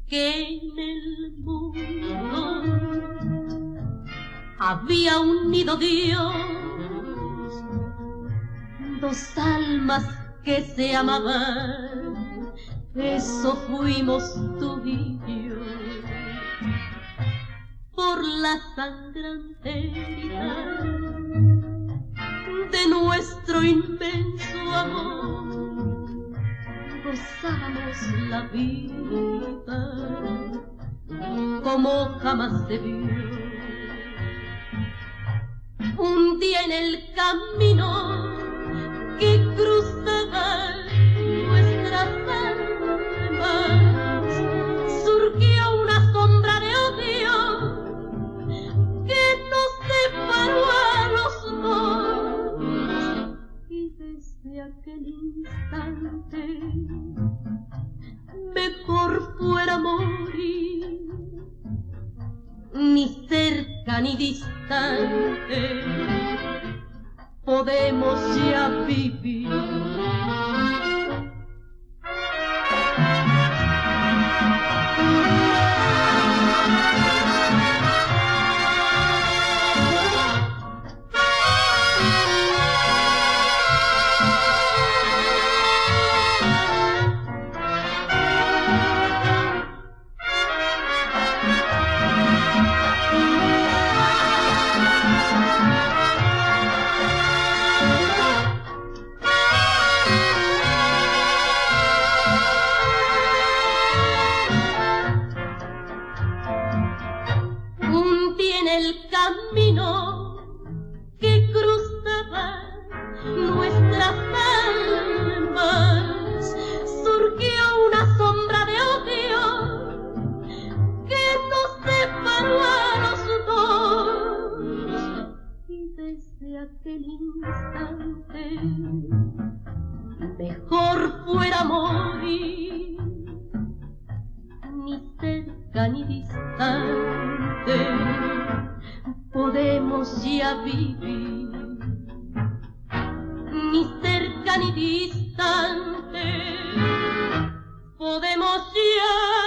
que en el mundo había unido Dios dos almas que se amaban, eso fuimos tú y yo. Por la sangrante herida de nuestro inmenso amor, gozamos la vida como jamás se vio. Un día en el camino que cruzaba nuestras almas, surgió una sombra de odio que nos separó a los dos. Y desde aquel instante mejor fuera morir, ni cerca ni distante podemos ya vivir. Mejor fuera morir, ni cerca ni distante podemos ya vivir, ni cerca ni distante podemos ya